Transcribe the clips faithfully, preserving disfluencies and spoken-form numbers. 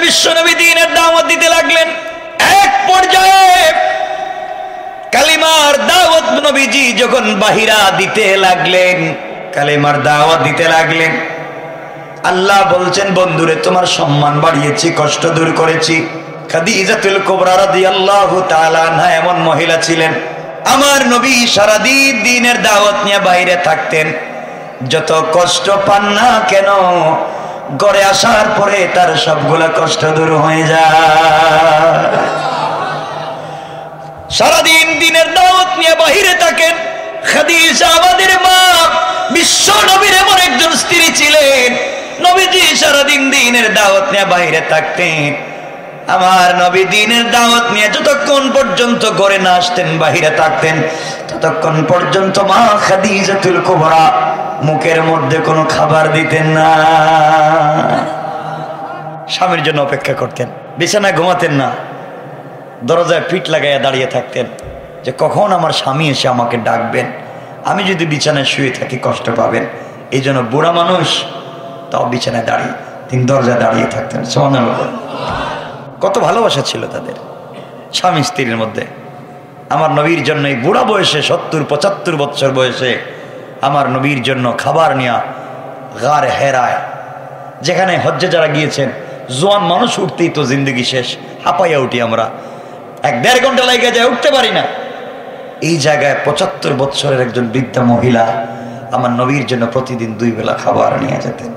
বিশ্বনবী দ্বীনের দাওয়াত দিতে লাগলেন। এক পর্যায়ে কালিমার দাওয়াত নবীজি যখন বাহিরা দিতে লাগলেন, কালিমার দাওয়াত দিতে লাগলেন, আল্লাহ বলছেন বন্ধুরে তোমার সম্মান বাড়িয়েছি, কষ্ট দূর করেছি। খাদিজাতুল কুবরা রাদিয়াল্লাহু তাআলা আনহা এমন মহিলা ছিলেন, আমার নবী সারাদিন দ্বীনের দাওয়াত নিয়ে বাইরে থাকতেন, যত কষ্ট পান না কেন ঘরে আসার পরে তার সবগুলা কষ্ট দূর হয়ে যায়। সারাদিন দ্বীনের দাওয়াত নিয়ে বাইরে থাকেন। খাদিজা আমাদের মা, বিশ্ব নবীর এমন একজন স্ত্রী ছিলেন, নবীজি সারাদিন দ্বীনের দাওয়াত নিয়ে বাইরে থাকতেন। আমার নবী দ্বীনের দাওয়াত নিয়ে যতক্ষণ পর্যন্ত ঘরে না আসতেন, বাহিরে থাকতেন, ততক্ষণ পর্যন্ত মা খাদিজাতুল কুবরা মুখের মধ্যে কোনো খাবার দিতেন না। স্বামীর জন্য অপেক্ষা করতেন, বিছানায় ঘুমাতেন না, দরজায় পিঠ লাগাইয়া দাঁড়িয়ে থাকতেন যে কখন আমার স্বামী এসে আমাকে ডাকবেন, আমি যদি বিছানায় শুয়ে থাকি কষ্ট পাবেন। এই জন্য বুড়া মানুষ তাও বিছানায় দাঁড়িয়ে তিনি দরজায় দাঁড়িয়ে থাকতেন। সুবহানাল্লাহ। কত ভালোবাসা ছিল তাদের স্বামী স্ত্রীর মধ্যে। আমার নবীর জন্য এই বুড়া বয়সে, সত্তর পঁচাত্তর বছর বয়সে আমার নবীর জন্য খাবার নেওয়া গার হেরায়, যেখানে হজ্জে যারা গিয়েছেন জোয়ান মানুষ উঠতেই তো জিন্দগি শেষ, হাঁপাইয়া উঠি আমরা, এক দেড় ঘন্টা লাগে যায়, উঠতে পারি না। এই জায়গায় পঁচাত্তর বছরের একজন বৃদ্ধা মহিলা আমার নবীর জন্য প্রতিদিন দুই বেলা খাবার নিয়ে যেতেন।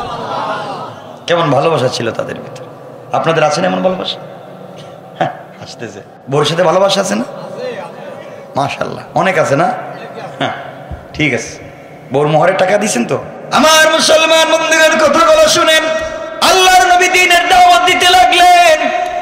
কেমন ভালোবাসা ছিল তাদের ভিতরে। আপনাদের আছে না এমন ভালোবাসা? হ্যাঁ, আসতেছে। বউর সাথে ভালোবাসা আছে না? মাশাআল্লাহ, অনেক আছে না? হ্যাঁ, ঠিক আছে। বউর মোহরের টাকা দিয়েছেন তো? আমার মুসলমান বন্ধুদের কথাগুলো শুনেন। আল্লাহর নবী দ্বীনের দাওয়াত দিতে লাগলেন।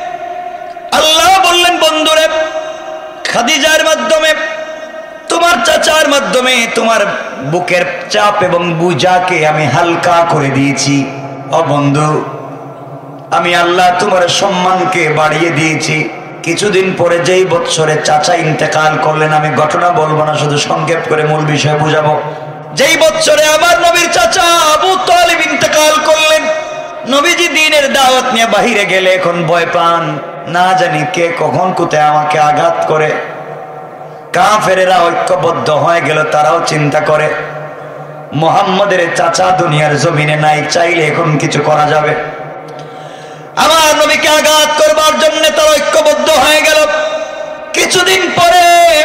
আল্লাহ বললেন বন্ধুরে, খাদিজার মাধ্যমে, তোমার চাচার মাধ্যমে তোমার বুকের চাপ এবং বুঝাকে আমি হালকা করে দিয়েছি। ও বন্ধু, আমি আল্লাহ তোমার সম্মানকে বাড়িয়ে দিয়েছি। কিছুদিন পরে যেই বৎসরে চাচা ইন্তেকাল করলেন, আমি ঘটনা বলবো না, শুধু সংক্ষেপ করে মূল বিষয় বুঝাবো। যেই বৎসরে আমার নবীর চাচা আবু তালিব ইন্তেকাল করলেন, নবীজি দ্বীনের দাওয়াত নিয়ে বাহিরে গেলে এখন ভয় পান, না জানি কে কখন কোথায় আমাকে আঘাত করে। কাফেরেরা ঐক্যবদ্ধ হয়ে গেল, তারাও চিন্তা করে মুহাম্মদের চাচা দুনিয়ার জমিনে নাই, চাইলে এখন কিছু করা যাবে। আমার নবীকে আঘাত করবার জন্য তারা ঐক্যবদ্ধ হয়ে গেল। কিছুদিন পরে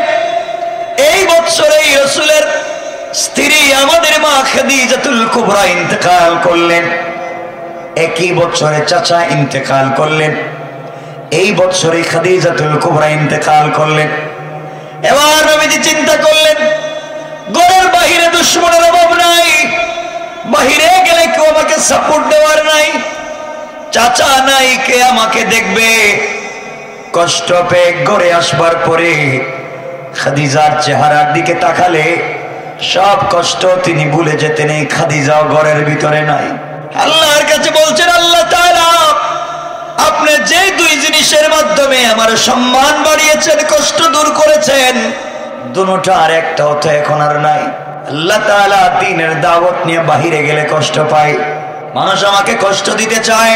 এই বৎসরেই রাসূলের স্ত্রী আমাদের মা খাদিজাতুল কুবরা ইন্তেকাল করলেন। একই বছরে চাচা ইন্তেকাল করলেন, এই বছরে খাদিজাতুল কুবরা ইন্তেকাল করলেন। এবার নবীজি চিন্তা করলেন, ঘরের বাহিরে দুশমনের অভাব নাই, বাহিরে গেলে কেউ আমাকে সাপোর্ট দেওয়ার নাই, চাচা নাই, কে আমাকে দেখবে। কষ্ট পেয়ে ঘরে আসবার পরে খাদিজার চেহারার দিকে তাকালে সব কষ্ট তিনি ভুলে যেতেন। এই খাদিজাও ঘরের ভিতরে নাই। আল্লাহর কাছে বলছেন, আল্লাহ তাআলা আপনি যে দুই জিনিসের মাধ্যমে আমার সম্মান বাড়িয়েছেন, কষ্ট দূর করেছেন, দুটোটা আর একটাও তো এখন আর নাই। আল্লাহ তাআলা দ্বীনের দাওয়াত নিয়ে বাহিরে গেলে কষ্ট পায়, মানুষ আমাকে কষ্ট দিতে চায়।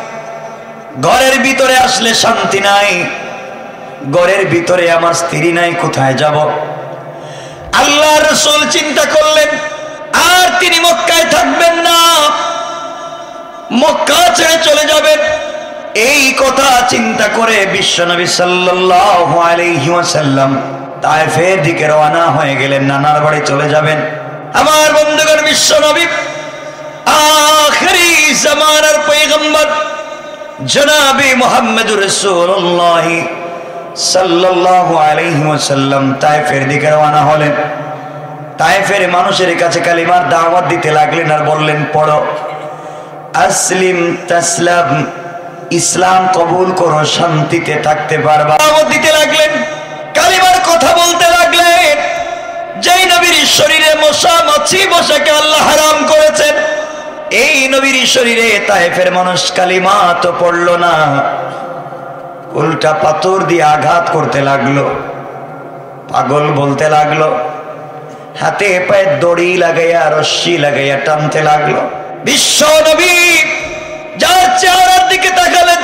ঘরের ভিতরে আসলে শান্তি নাই, ঘরের ভিতরে আমার স্ত্রী নাই, কোথায় যাব? আল্লাহর রাসূল চিন্তা করলেন আর তিনি মক্কায় থাকবেন না, মক্কা ছেড়ে চলে যাবেন। এই কথা চিন্তা করে বিশ্বনবী সাল্লাল্লাহু আলাইহি ওয়াসাল্লাম তায়েফের দিকে রওনা হয়ে গেলেন, নানার বাড়ি চলে যাবেন। আমার বন্ধুগণ, বিশ্বনবী আখিরি জামানার পয়গম্বর জনাবে মুহাম্মদুর রাসূলুল্লাহ সাল্লাল্লাহু আলাইহি ওয়াসাল্লাম তায়েফের দিকে রওনা হলেন। তায়েফের মানুষের কাছে কালিমার দাওয়াত দিতে লাগলেন আর বললেন, পড়ো আসলিম তাসলাম, ইসলাম কবুল করো, শান্তিতে থাকতে পারবা। দাওয়াত দিতে লাগলেন, কালিমার কথা বলতে লাগলেন। যেই নবীর শরীরে মশা মাছি বসাকে আল্লাহ হারাম করেছেন, এই নবীর শরীরে তায়েফের মানুষ কালিমা তো পড়ল না, উল্টা পাথর দিয়ে আঘাত করতে লাগলো, পাগল বলতে লাগলো, হাতে পায়ে দড়ি লাগাইয়া রশ্মি লাগাইয়া টানতে লাগলো। বিশ্ব নবী যার চেহারার দিকে তাকালে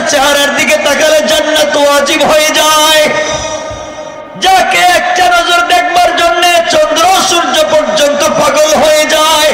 চেহারার দিকে তাকালে জান্নাত ওয়াজিব হয়ে যায়। যাকে একটা নজর দেখবার জন্য চন্দ্র সূর্য পর্যন্ত পাগল হয়ে যায়,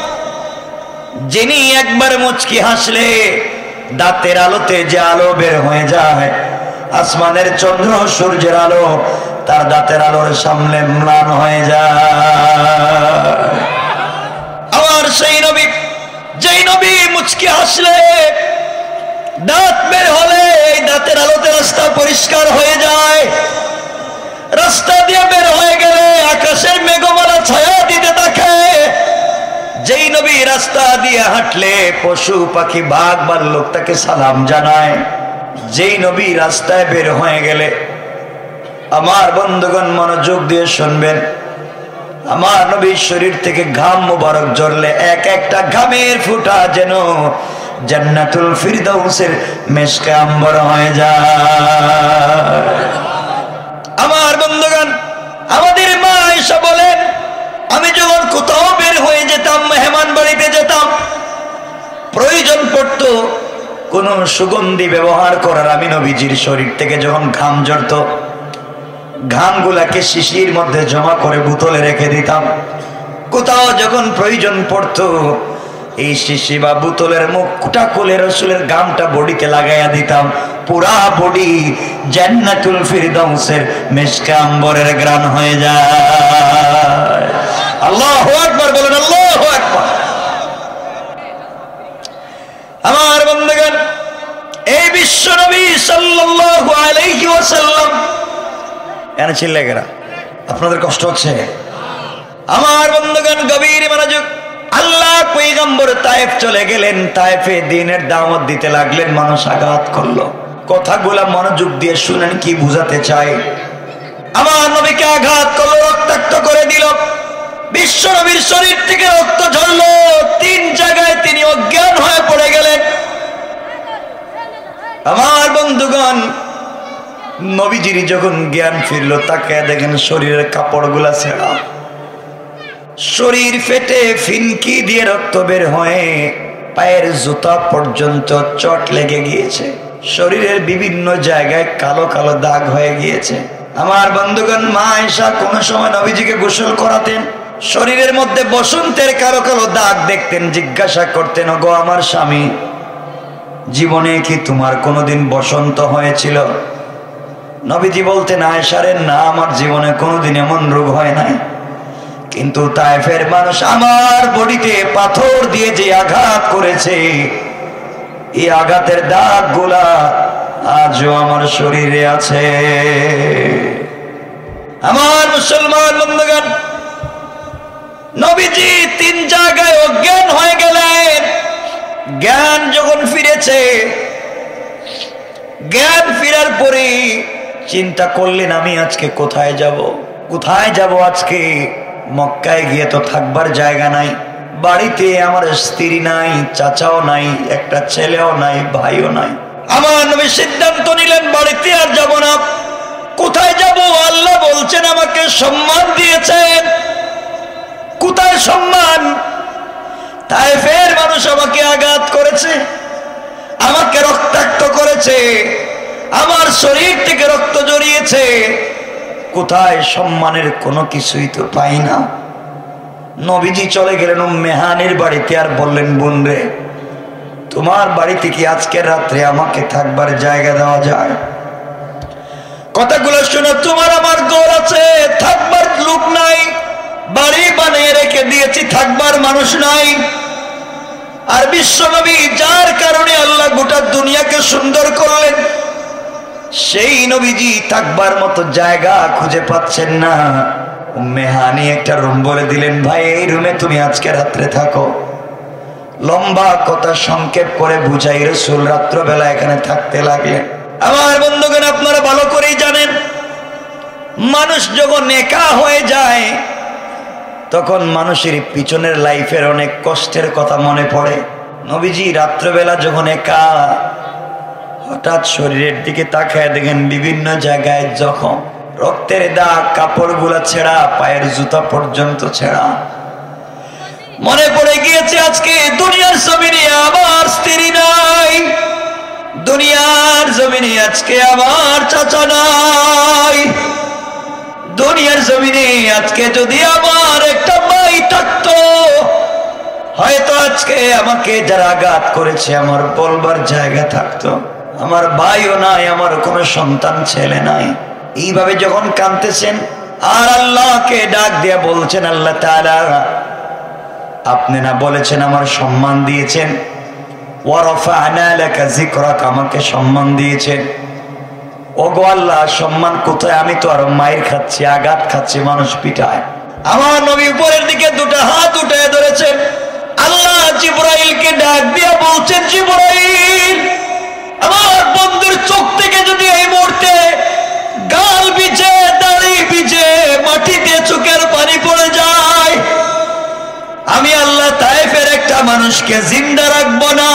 যিনি একবার মুচকি হাসলে দাঁতের আলোতে যে আলো বের হয়ে যায়, আসমানের চন্দ্র সূর্যের আলো তার দাঁতের আলোর সামনে ম্লান হয়ে যায়। আমার সেই নবী, যেই নবী মুচকি হাসলে দাঁত বের হলে এই দাঁতের আলোতে রাস্তা পরিষ্কার হয়ে যায়, রাস্তা দিয়ে বের হয়ে গেলে আকাশের মেঘমালা ছায়া দিতে থাকে। যেই নবী রাস্তা দিয়ে হাঁটলে পশু পাখি বাঘ ভাল্লুক তাকে সালাম জানায়, যেই নবী রাস্তায় বের হয়ে গেলে, আমার বন্ধুগণ মনোযোগ দিয়ে শুনবেন, আমার নবীর শরীর থেকে ঘাম মুবারক ঝরলে এক একটা ঘামের ফোঁটা যেন জান্নাতুল ফিরদাউসের মেশকে আম্বর হয়ে যায়। আমার বন্ধুগণ, আমাদের মা আয়েশা বলেন, আমি যখন কোথাও বের হয়ে যেতাম, মেহমান বাড়িতে যেতাম, প্রয়োজন পড়ত কোন সুগন্ধি ব্যবহার করার, আমি নবীজির শরীর থেকে যখন ঘাম ঝরত, ঘামগুলাকে শিশির মধ্যে জমা করে বোতলে রেখে দিতাম। কোথাও যখন প্রয়োজন পড়ত এই শিশি বা বোতলের মুখটা খুলে রসুলের ঘামটা বডিতে লাগাইয়া দিতাম। পুরা বডি জান্নাতুল ফিরদাউসের মিশকে আম্বরের ঘ্রাণ হয়ে যায়। আল্লাহু আকবার বলেন, আল্লাহু আকবার। আমার বন্ধুগণ, এই বিশ্ব নবী সাল্লাল্লাহু আলাইহি ওয়াসাল্লাম, এনে চিল্লে গেরা, আপনাদের কষ্ট হচ্ছে? আমার বন্ধুগণ গভীর মনোযোগ, আল্লাহ পয়গম্বর তায়েফ চলে গেলেন, তায়েফে দ্বীনের দাওয়াত দিতে লাগলেন, মানুষ আঘাত করলো। কথাগুলা মনোযোগ দিয়ে শুনেন কি বুঝাতে চাই। আমার নবীকে আঘাত করলো, রক্তাক্ত করে দিল, বিশ্ব নবীর শরীর থেকে রক্ত ঝরলো, তিন জায়গায় তিনি অজ্ঞান হয়ে পড়ে গেলেন। আমার বন্ধুগণ, নবীজির যখন জ্ঞান ফিরল, তাকে দেখেন শরীরের কাপড়গুলা ছেঁড়া, শরীর ফেটে ফিনকি দিয়ে রক্ত বের হয়ে পায়ের জুতা পর্যন্ত চট লেগে গিয়েছে, শরীরের বিভিন্ন জায়গায় কালো কালো দাগ হয়ে গিয়েছে। আমার বন্ধুগণ, মা আয়েশা কোন সময় নবীজিকে গোসল করাতেন, শরীরের মধ্যে বসন্তের কালো কালো দাগ দেখতেন, জিজ্ঞাসা করতেন, গো আমার স্বামী, জীবনে কি তোমার কোনোদিন বসন্ত হয়েছিল? নবীজি বলতেন, আয়েশারে না, আমার জীবনে কোনোদিন এমন রোগ হয় নাই, কিন্তু তায়েফের মানুষ আমার বডিতে পাথর দিয়ে যে আঘাত করেছে, এই আঘাতের দাগ গুলা আজও আমার শরীরে আছে। আমার মুসলমান বন্ধুগণ, নবীজি তিন জায়গায় অজ্ঞান হয়ে গেলেন। জ্ঞান যখন ফিরেছে, জ্ঞান ফিরার পরে চিন্তা করলেন, আমি আজকে কোথায় যাব, কোথায় যাব আজকে? মক্কায় গিয়ে তো থাকবার জায়গা নাই, বাড়িতে আমার স্ত্রী নাই, চাচাও নাই, একটা ছেলেও নাই, ভাইও নাই। আমার নবী সিদ্ধান্ত নিলেন, বাড়িতে আর যাব না। কোথায় যাব? আল্লাহ বলছেন আমাকে সম্মান দিয়েছেন। কোথায় সম্মান? তায়েফের মানুষ আমাকে আঘাত করেছে, আমাকে রক্তাক্ত করেছে, আমার শরীর থেকে রক্ত জড়িয়েছে, কোথায় সম্মানের কোনো কিছুই তো পাই না। নবীজি চলে গেলেন উম্মে হানির বাড়িতে, আর বললেন, বোন রে, তোমার বাড়িতে কি আজকের রাত্রে আমাকে থাকবার জায়গা দেওয়া যায়? কথাগুলো শুনে, তোমার আমার ঘর আছে, থাকবার লোক নাই, বাড়ি বানিয়ে রেখে দিয়েছি, থাকবার মানুষ নাই। আর বিশ্বনবী, যার কারণে আল্লাহ গোটা দুনিয়াকে সুন্দর করলেন, সেই নবীজি থাকবার মতো জায়গা খুঁজে পাচ্ছেন না। উম্মে হানি একটা রুম বলে দিলেন, ভাই এই রুমে তুমি আজকে রাত্রে থাকো। লম্বা কথা সংক্ষেপ করে বুঝাই রাসূল রাত্রবেলা এখানে থাকতে লাগলেন। আমার বন্ধুগণ, আপনারা ভালো করেই জানেন, মানুষ যখন একা হয়ে যায়, তখন মানুষের পিছনের লাইফের অনেক কষ্টের কথা মনে পড়ে। নবীজি রাত্রবেলা যখন একা, হঠাৎ শরীরের দিকে তাকায় দেখেন বিভিন্ন জায়গায় জখম, রক্তের দাগ, কাপড়গুলা ছেঁড়া, পায়ের জুতা পর্যন্ত ছেঁড়া। মনে পড়ে গিয়েছে, আজকে দুনিয়ার জমিনে আমার স্ত্রী নাই, দুনিয়ার জমিনে আজকে আমার চাচা নাই, দুনিয়ার জমিনে আজকে যদি আমার একটা ভাই থাকতো, হয়তো আজকে আমাকে যারা আঘাত করেছে আমার বলবার জায়গা থাকতো। আমার ভাইও নাই, আমার কোনো সন্তান ছেলে নাই। এইভাবে যখন কাঁদতেছেন আর আল্লাহকে ডাক দিয়ে বলছেন, আল্লাহ তাআলা আপনি না বলেছেন আমার সম্মান দিয়েছেন, ওয়া রাফা'না লাকা যিকরাক, আমাকে সম্মান দিয়েছেন। ওগো আল্লাহ, সম্মান কোথায়? আমি তো আর মায়ের খাচ্ছি, আঘাত খাচ্ছি, মানুষ পিটায়। আমার নবী উপরের দিকে দুটো হাত উঠায় ধরেছেন। আল্লাহ জিবরাইলকে ডাক দিয়ে বলছেন, জিবরাইল, আমার বন্ধুর চোখ থেকে যদি এই মুহূর্তে গাল ভিজে, দাড়ি ভিজে, মাটিতে চোখের পানি পড়ে যায়, আমি আল্লাহ তায়েফের একটা মানুষকে জিন্দা রাখবো না,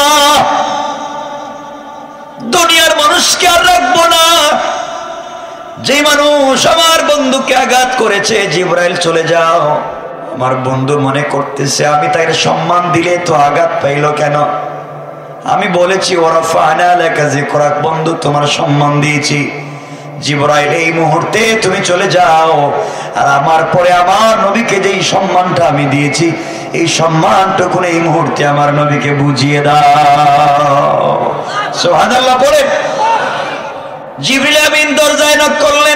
দুনিয়ার মানুষকে আর রাখবো না। যে মানুষ আমার বন্ধুকে আঘাত করেছে, জিবরাইল চলে যাও। আমার বন্ধু মনে করতেছে আমি তার সম্মান দিলে তো আঘাত পাইল কেন? আমি বলেছি ওয়ারাফা'না লাকা যিকরাক, বন্ধু তোমার সম্মান দিয়েছি। জিবরাইল এই মুহূর্তে তুমি চলে যাও, আর আমার পরে আমার নবীকে যেই সম্মানটা আমি দিয়েছি, এই সম্মানটুকু এই মুহূর্তে আমার নবীকে বুঝিয়ে দাও। সুবহানাল্লাহ বলে জিবরিল আমিন দরজায় নক করলেন।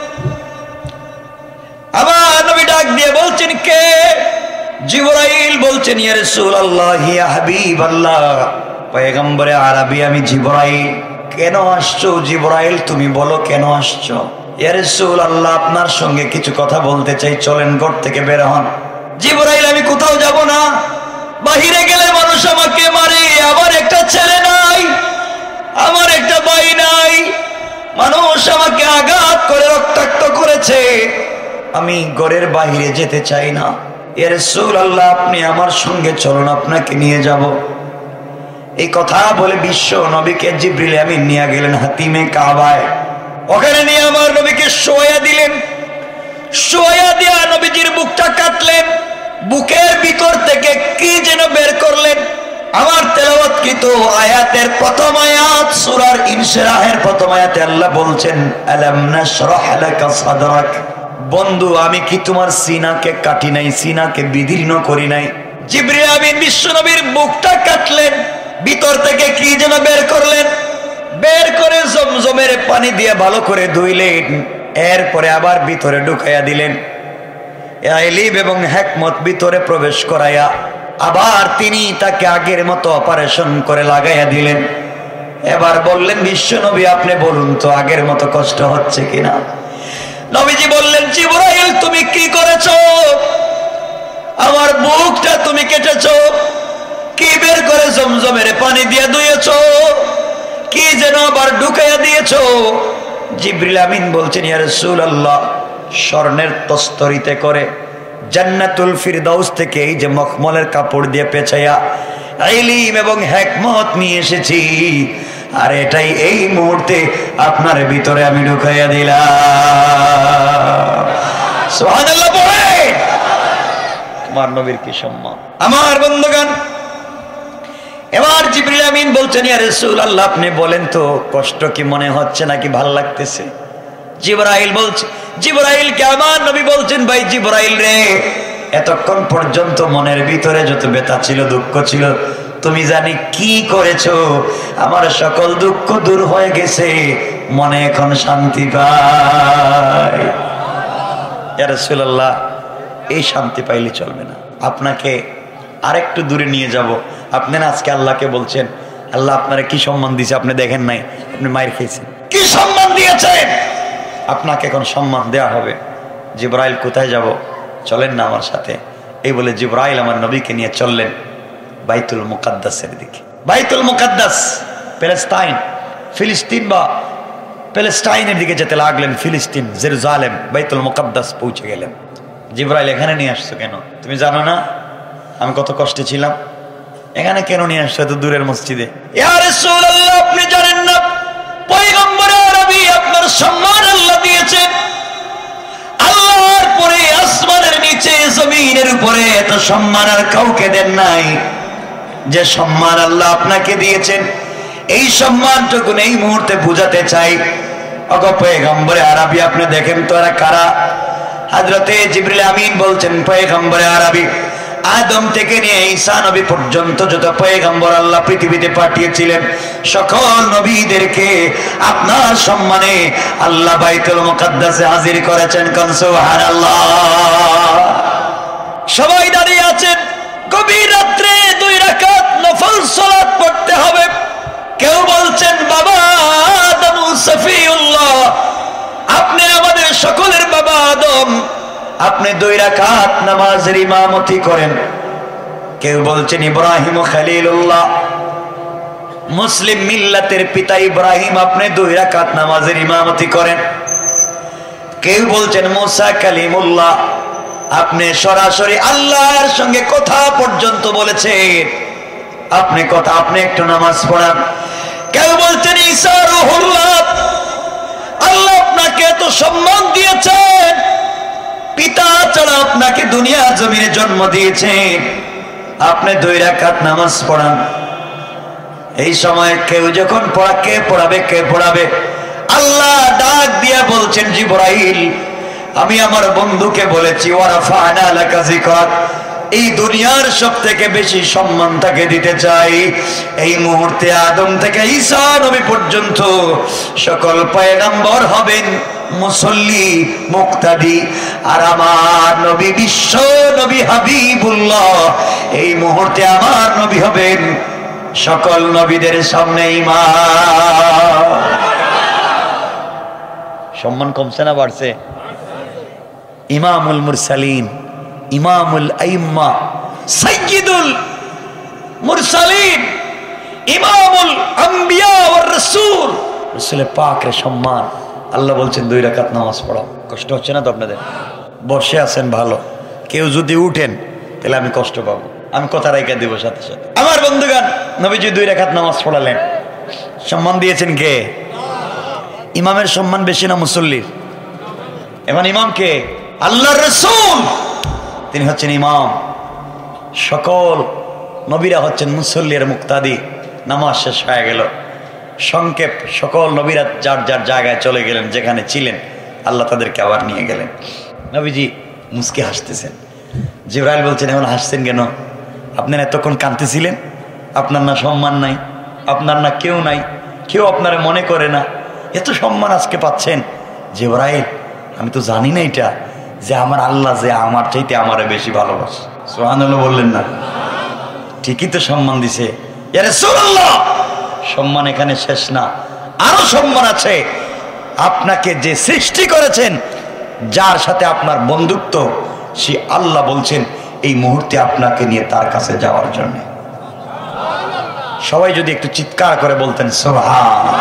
আমার নবী ডাক দিয়ে বলছেন, কে? জিবরাইল বলছেন, ইয়া রাসূলুল্লাহ, ইয়া হাবিবাল্লাহ, পয়গম্বরে আরবি আমি জিবরাইল। কেন আসছো জিবরাইল? তুমি বলো কেন আসছো? ইয়া রাসূলুল্লাহ, আপনার সঙ্গে কিছু কথা বলতে চাই, চলেন ঘর থেকে বের হন। জিবরাইল, আমি কোথাও যাব না, বাহিরে গেলে মানুষ আমাকে মারে, আমার একটা ছেলে নাই, আমার একটা ভাই নাই, মানুষ আমাকে আঘাত করে রক্তাক্ত করেছে, আমি ঘরের বাহিরে যেতে চাই না। ইয়া রাসূলুল্লাহ, আপনি আমার সঙ্গে চলুন, আপনাকে নিয়ে যাব। এই কথা বলে বিশ্ব নবীকে জিবরিল আমিন নিয়ে গেলেন হাতিমে কাবায়। ওখানে নিয়ে আমার নবীকে শোয়া দিলেন। শোয়া দিয়া নবীজির বুকটা কাটলেন, বুকের ভিতর থেকে কি যেন বের করলেন। আমার তেলাওয়াতকৃত আয়াতের প্রথম আয়াত সূরার ইনশিরাহের প্রথম আয়াতে আল্লাহ বলছেন, আলাম নাশরাহ লাকা সাদরাক, বন্ধু আমি কি তোমার সিনাকে কাটি নাই, সিনাকে বিদীর্ণ করি নাই? জিবরিল আমিন বিশ্ব নবীর বুকটা কাটলেন, ভিতর থেকে কি যেন বের করলেন, বের করে জমজমের পানি দিয়ে ভালো করে ধুইলেন, এরপরে আবার ভিতরে ঢুকাইয়া দিলেন। ইলম এবং হিকমত ভিতরে প্রবেশ করাইয়া আবার তিনি তাকে আগের মতো অপারেশন করে লাগাইয়া দিলেন। এবার বললেন, বিশ্ব নবী আপনি বলুন তো আগের মতো কষ্ট হচ্ছে কিনা? নবীজি বললেন, জিবরাইল তুমি কি করেছো? আমার বুকটা তুমি কেটেছো, কি বের করে জমজমের পানি দিয়ে ধুয়েছো, কি যেন আবার ঢুকাইয়া দিয়েছো? জিবরিল আমিন বলছেন, ইয়া রাসূলুল্লাহ, স্বর্ণের তস্তরিতে করে জান্নাতুল ফিরদাউস থেকে এই যে মখমলের কাপড় দিয়ে পেঁচাইয়া ইলম এবং হিকমত নিয়ে এসেছি, আর এটাই এই মুহূর্তে আপনার ভিতরে আমি ঢুকাইয়া দিলাম। সুবহানাল্লাহ বলে আমার নবীর কি সম্মান! আমার বন্ধুগণ, এবার জিবরিল আমিন বলছেন, ইয়া রাসূলুল্লাহ আপনি বলেন তো কষ্ট কি মনে হচ্ছে নাকি ভাল লাগতেছে? জিবরাইল বলছে, জিবরাইল কে আমার নবী বলছেন, ভাই জিবরাইল রে, এতক্ষণ পর্যন্ত মনের ভিতরে যত ব্যথা ছিল, দুঃখ ছিল, তুমি জানি কি করেছো, আমার সকল দুঃখ দূর হয়ে গেছে, মনে এখন শান্তি পাই। ইয়া রাসূলুল্লাহ এই শান্তি পাইলে চলবে না, আপনাকে আরেকটু দূরে নিয়ে যাব। আপনি না আজকে আল্লাহকে বলছেন, আল্লাহ আপনারা কি সম্মান দিয়েছে আপনি দেখেন নাই, আপনি মায়ের খেয়েছেন, কি সম্মান দিয়েছেন, আপনাকে এখন সম্মান দেয়া হবে। জিবরাইল কোথায় যাব? চলেন না আমার সাথে। এই বলে জিবরাইল আমার নবীকে নিয়ে চললেন বাইতুল মুকাদ্দাসের দিকে। বাইতুল মুকাদ্দাস প্যালেস্টাইন, ফিলিস্তিন বা প্যালেস্টাইনের দিকে যেতে লাগলেন। ফিলিস্তিন, জেরুজালেম, বাইতুল মুকাদ্দাস পৌঁছে গেলেন। জিবরাইল এখানে নিয়ে আসছো কেন? তুমি জানো না আমি কত কষ্টে ছিলাম, এখানে কেন নিয়ে আসছো এত দূরের মসজিদে? ইয়া রাসূলুল্লাহ আপনি জানেন না পয়গম্বরে আরবি আপনার সম্মান আল্লাহ দিয়েছেন, আল্লাহর পরে আসমানের নিচে জমিনের উপরে এত সম্মান আর কাউকে দেন নাই। যে সম্মান আল্লাহ আপনাকে দিয়েছেন, এই সম্মানটুকু এই মুহূর্তে বুঝাতে চাই। ওগো পয়গম্বরে আরবি, আপনি দেখেন তো এরা কারা? হযরতে জিবরিল আমিন বলছেন, পয়গম্বরে আরবি আদম থেকে নিয়ে ঈসা নবী পর্যন্ত যত পয়গম্বর আল্লাহ পৃথিবীতে পাঠিয়েছিলেন, সকল নবীদেরকে আপনার সম্মানে আল্লাহ বাইতুল মুকাদ্দাসে হাজির করেছেন। কোন সুবহানাল্লাহ। সবাই দাঁড়িয়ে আছেন, গভীর রাত্রে দুই রাকাত নফল সালাত পড়তে হবে। কেউ বলছেন, বাবা আদম সফিউল্লাহ, আপনি আমাদের সকলের বাবা আদম, আপনি দুই রাকাত নামাজের ইমামতি করেন। কেউ বলছেন, ইব্রাহিম খলিলুল্লাহ, মুসলিম মিল্লাতের পিতা ইব্রাহিম, আপনি দুই রাকাত নামাজের ইমামতি করেন। কেউ বলছেন, মুসা কালিমুল্লাহ, আপনি সরাসরি আল্লাহর সঙ্গে কথা পর্যন্ত বলেছেন, আপনি কথা আপনি একটু নামাজ পড়ান। কেউ বলছেন, ঈসা রূহুল্লাহ, আল্লাহ আপনাকে এত সম্মান দিয়েছেন, পিতা ছাড়া আপনাকে দুনিয়া জমিনে জন্ম দিয়েছেন, আপনি দুই রাকাত নামাজ পড়ান। এই সময় কেউ যখন পড়া, কে পড়াবে কে পড়াবে? আল্লাহ ডাক দিয়া বলছেন, জিবরাইল, আমি আমার বন্ধুকে বলেছি, ওয়ারাফা'না লাকা যিকরাক, এই দুনিয়ার সব থেকে বেশি সম্মান তাকে দিতে চাই। এই মুহূর্তে আদম থেকে ঈসা নবী পর্যন্ত সকল পয়গম্বর হবেন মুসল্লি, মুক্তাদি, আর আমার নবী বিশ্ব নবী হাবিবুল্লাহ এই মুহূর্তে আমার নবী হবেন সকল নবীদের সামনে ইমাম। সম্মান কমছে না বাড়ছে? ইমামুল মুরসালিন, ইমামুল আইম্মা, সাইয়্যিদুল মুরসালিন, ইমামুল আম্বিয়া ওয়ার রাসূল, রাসূলের পাকের সম্মান। আল্লাহ বলছেন দুই রাকাত নামাজ পড়াও। কষ্ট হচ্ছে না তো আপনাদের? বসে আছেন ভালো, কেউ যদি উঠেন তাহলে আমি কষ্ট পাবো, আমি কথা রাইখা দিব সাথে সাথে। আমার বন্ধুগণ, নবীজি দুই রাকাত নামাজ পড়ালেন, সম্মান দিয়েছেন কে? ইমামের সম্মান বেশি না মুসল্লির? এখন ইমাম কে? আল্লাহর রাসূল, তিনি হচ্ছেন ইমাম। সকল নবীরা হচ্ছেন মুসল্লির মুক্তাদি। নামাজ শেষ হয়ে গেল, সংক্ষেপ সকল নবীরা যার যার জায়গায় চলে গেলেন, যেখানে ছিলেন আল্লাহ তাদেরকে আবার নিয়ে গেলেন। নবীজি মুস্কি হাসতেছেন। জিবরাইল বলছেন, এখন হাসছেন কেন? আপনারা এতক্ষণ কাঁদতেছিলেন, আপনার না সম্মান নাই, আপনার না কেউ নাই, কেউ আপনারা মনে করে না, এত সম্মান আজকে পাচ্ছেন। জিবরাইল, আমি তো জানি না এটা, যে আমার আল্লাহ যে আমার চাইতে আমারে বেশি ভালোবাসে। সুবহানাল্লাহ বললেন না? ঠিকই তো সম্মান দিছে। ইয়া রাসূলুল্লাহ, সম্মান এখানে শেষ না, আরো সম্মান আছে। আপনাকে যে সৃষ্টি করেছেন, যার সাথে আপনার বন্ধুত্ব, সে আল্লাহ বলছেন এই মুহূর্তে আপনাকে নিয়ে তার কাছে যাওয়ার জন্য। সবাই যদি একটু চিৎকার করে বলতেন সুবহান।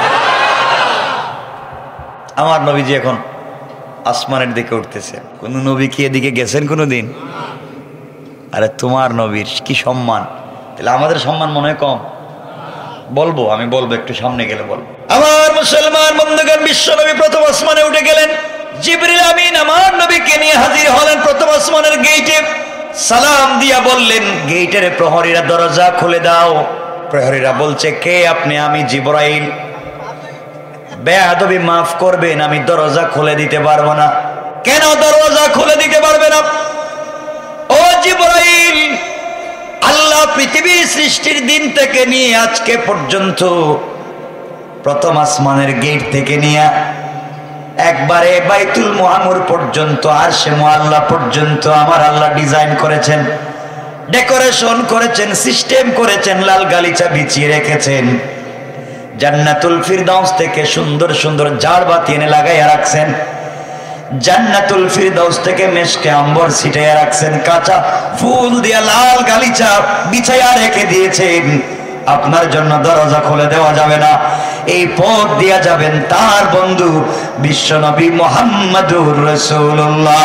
আমার নবীজি এখন আসমানের দিকে উঠতেছে। কোন নবী কি এদিকে গেছেন কোনোদিন? আরে তোমার নবীর কি সম্মান, তাহলে আমাদের সম্মান মনে হয় কম? বলবো, আমি বলবো, একটু সামনে গেলে বলবো। আমার মুসলমান বন্ধুগণ, বিশ্ব নবী প্রথম আসমানে উঠে গেলেন। জিবরিল আমিন আমার নবীকে নিয়ে হাজির হলেন প্রথম আসমানের গেইটে। সালাম দিয়া বললেন, গেইটের প্রহরীরা দরজা খুলে দাও। প্রহরীরা বলছে, কে আপনি? আমি জিবরাইল। বেয়াদবি মাফ করবেন, আমি দরজা খুলে দিতে পারবো না। কেন দরজা খুলে দিতে পারবে না? ও জিবরাইল, আল্লাহ পৃথিবীর সৃষ্টির দিন থেকে নিয়ে আজকে পর্যন্ত প্রথম আসমানের গেট থেকে নিয়ে একবারে বাইতুল মুআম্মর পর্যন্ত, আরশে মুআল্লা পর্যন্ত আমার আল্লাহ ডিজাইন করেছেন, ডেকোরেশন করেছেন, সিস্টেম করেছেন, লাল গালিচা বিছিয়ে রেখেছেন। জান্নাতুল ফিরদাউস থেকে সুন্দর সুন্দর ঝাড়বাতি এনে লাগাইয়া রাখছেন। জান্নাতুল ফিরদাউস থেকে মেশকে আম্বর ছিটাইয়া রাখছেন। কাঁচা ফুল দিয়া লাল গালিচা বিছাইয়া রেখে দিয়েছেন। আপনার জন্য দরজা খুলে দেওয়া যাবে না, এই পথ দিয়া যাবেন তার বন্ধু বিশ্বনবী মুহাম্মদুর রাসূলুল্লাহ।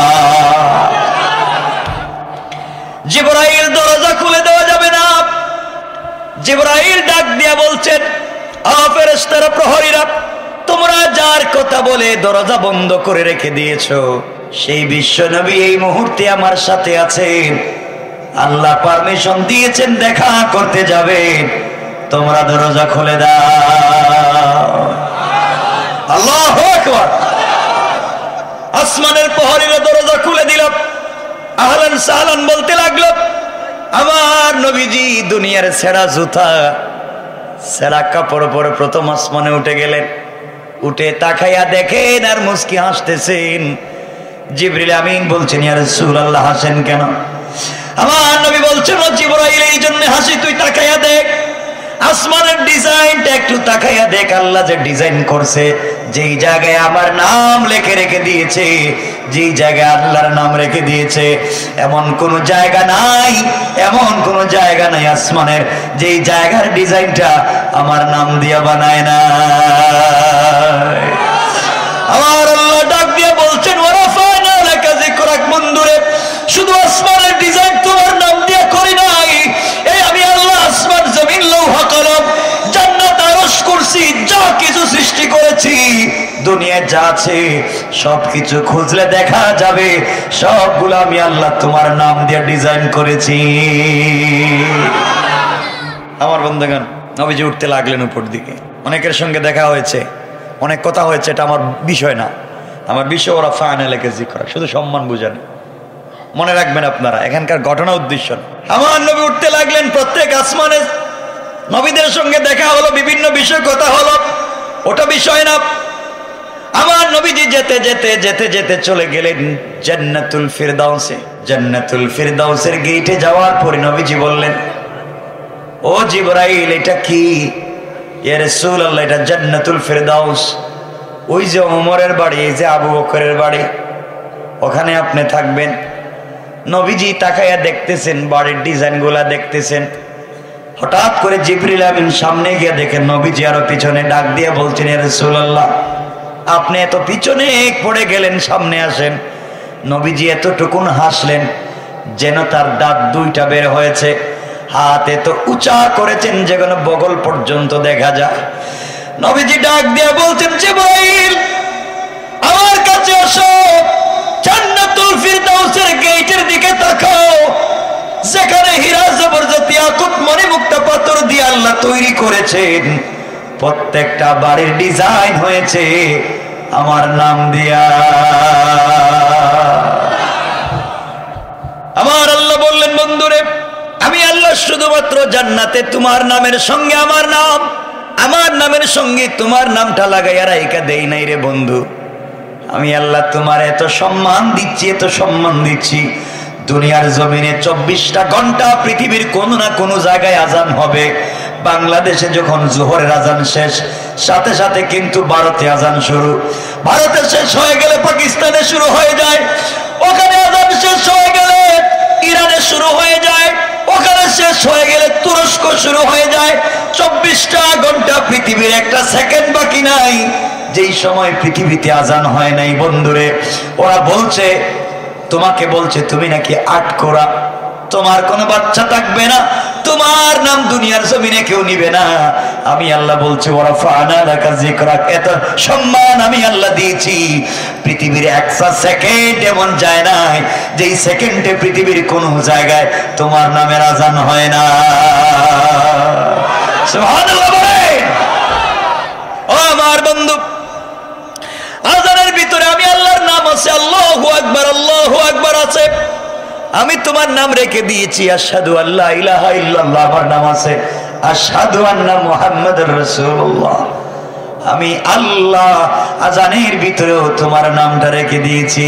জিবরাইল, দরজা খুলে দেওয়া যাবে না। জিবরাইল ডাক দিয়া বলছেন, আ ফেরেশতারা, প্রহরীরা, তোমরা যার কথা বলে দরজা বন্ধ করে রেখে দিয়েছো, সেই বিশ্বনবী এই মুহূর্তে আমার সাথে আছেন। আল্লাহ পারমিশন দিয়েছেন দেখা করতে যাবেন। তোমরা দরজা খুলে দাও। আল্লাহু আকবার। আসমানের প্রহরীরা দরজা খুলে দিল, আহলান সাহলান বলতে লাগলো। আমার নবীজি দুনিয়ার ছেঁড়া জুতা ছেঁড়া কাপড় পরে প্রথম আসমানে উঠে গেলেন। উঠে তাকাইয়া দেখেন আর মুস্কি হাসতেছেন। জিবরিল আমিন বলছেন, ইয়া রাসূলুল্লাহ হাসেন কেন? আমার নবী বলছেন, ও জিবরাইল এই জন্য হাসি, তুই তাকাইয়া দেখ আসমানের ডিজাইনটা একটু তাকাইয়া দেখ। আল্লাহ যে ডিজাইন করছে, যেই জায়গায় আমার নাম লিখে রেখে দিয়েছে, যেই জায়গায় আল্লাহর নাম রেখে দিয়েছে, এমন কোন জায়গা নাই, এমন কোন জায়গা নাই আসমানের যেই জায়গার ডিজাইনটা আমার নাম দিয়া বানায় না। আমার আল্লাহ ডাক দিয়ে বলছেন, ওয়ারাফানা লাকা যিকরাক, বন্ধুরে শুধু আসমানের ডিজাইন তোমার নাম দিয়া করি নাই, এই আমি আল্লাহ আসমান জমিন লৌহ কলম জান্নাত আরশ কুরসি যা কিছু সৃষ্টি করেছি, দুনিয়ায় যা আছে সবকিছু খুঁজলে দেখা যাবে সবগুলো আমি আল্লাহ তোমার নাম দিয়ে ডিজাইন করেছি। আমার বন্ধুগণ, নবীজি উঠতে লাগলেন উপর দিকে। অনেকের সঙ্গে দেখা হয়েছে, অনেক কথা হয়েছে, এটা আমার বিষয় না। আমার বিষয় ওরা ফাইনালেকে জিকর, শুধু সম্মান বুঝানো। মনে রাখবেন আপনারা, এখানকার ঘটনা উদ্দেশ্য। আমার নবী উঠতে লাগলেন, প্রত্যেক আসমানে নবীদের সঙ্গে দেখা হলো, বিভিন্ন বিষয় কথা হলো, ওটা বিষয় না। আমার নবীজি যেতে যেতে যেতে যেতে চলে গেলেন জান্নাতুল ফিরদাউসে। জান্নাতুল ফিরদাউসের গেটে যাওয়ার পরে নবীজি বললেন, ও জিবরাইল এটা কি? ইয়া রাসূলুল্লাহ এটা জান্নাতুল ফিরদাউস। ওই যে ওমরের বাড়ি, এই যে আবু বকরের বাড়ি, ওখানে আপনি থাকবেন। নবীজি তাকাইয়া দেখতেছেন, বাড়ির ডিজাইনগুলা দেখতেছেন। হঠাৎ করে জিবরিল আমিন সামনে গিয়ে দেখেন নবীজি আরো পিছনে, ডাক দিয়ে বলছেন, ইয়া রাসূলুল্লাহ আপনি এত পিছনে পড়ে গেলেন, সামনে আসেন। নবীজি এতটুকুন হাসলেন যেন তার দাঁত দুইটা বের হয়েছে, হাত এত উঁচা করেছেন যেখানে বগল পর্যন্ত দেখা যায়। নবীজি ডাক দিয়ে বলছেন, জিবরাইল আমার কাছে আসো, জান্নাতুল ফিরদাউসের গেটের দিকে তাকাও, যেখানে হীরা জবরদস্ত ইয়াকুত মণিমুক্তা পাথর দিয়ে আল্লাহ তৈরি করেছেন, প্রত্যেকটা বাড়ির ডিজাইন হয়েছে আমার নাম দিয়া। আমার আল্লাহ বললেন, বন্ধুরে আমি আল্লাহ শুধুমাত্র জান্নাতে তোমার নামের সঙ্গে আমার নাম, আমার নামের সঙ্গে তোমার নামটা লাগাইয়া রাইকা দেই নাই রে বন্ধু। আমি আল্লাহ তোমার এত সম্মান দিচ্ছি, এত সম্মান দিচ্ছি, দুনিয়ার জমিনে চব্বিশটা ঘন্টা পৃথিবীর কোন না কোন জায়গায় আজান হবে। বাংলাদেশে যখন জোহরের আজান শেষ, সাথে সাথে কিন্তু ভারতে আজান শুরু। ভারতে শেষ হয়ে গেলে পাকিস্তানে শুরু হয়ে যায়, ওখানে আজান শেষ হয়ে গেলে ইরানে শুরু হয়ে যায়, ওখানে শেষ হয়ে গেলে তুরস্ক শুরু হয়ে যায়। চব্বিশটা ঘন্টা পৃথিবীর একটা সেকেন্ড বাকি নাই যেই সময় পৃথিবীতে আজান হয় নাই। বন্ধুরে ওরা বলছে, তোমাকে বলছে তুমি নাকি আট কোরা, তোমার কোনো বাচ্চা থাকবে না, তোমার নাম দুনিয়ার জমিনে কেউ নিবে না। আমি আল্লাহ বলছি, ওরা ফানা লাকা যিকরাক, এত সম্মান আমি আল্লাহ দিয়েছি। পৃথিবীর একটা সেকেন্ড এমন যায় না যেই সেকেন্ডে পৃথিবীর কোন জায়গায় তোমার নামের আজান হয় না। সুবহানাল্লাহ বলেন। ও আমার বন্ধু, আজানের ভিতরে আমি আল্লাহর নাম আছে, আল্লাহু আকবার, আল্লাহু আকবার আছে। আমি তোমার নাম রেখে দিয়েছি আশহাদু আল্লা ইলাহা ইল্লাল্লাহ, আমার নাম আছে আশহাদু আন্না মুহাম্মাদুর রাসূলুল্লাহ। আমি আল্লাহ আজানের ভিতরেও তোমার নামটা রেখে দিয়েছি।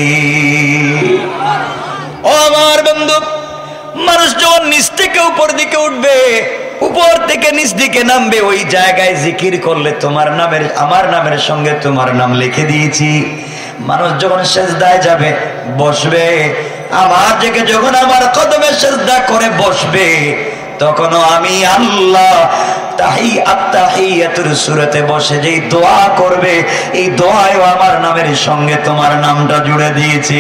ও আমার বন্ধু, মানুষ যখন নিচ থেকে উপর দিকে উঠবে, উপর থেকে নিচ দিকে নামবে, ওই জায়গায় জিকির করলে তোমার নামের, আমার নামের সঙ্গে তোমার নাম লিখে দিয়েছি। মানুষ যখন সেজদায় যাবে, বসবে, আমার থেকে যখন আমার কদমে সেজদা করে বসবে, তখনও আমি আল্লাহ তাহি আত্তাহিয়াতুর সূরাতে বসে যেই দোয়া করবে, এই দোয়ায়ও আমার নামের সঙ্গে তোমার নামটা জুড়ে দিয়েছি।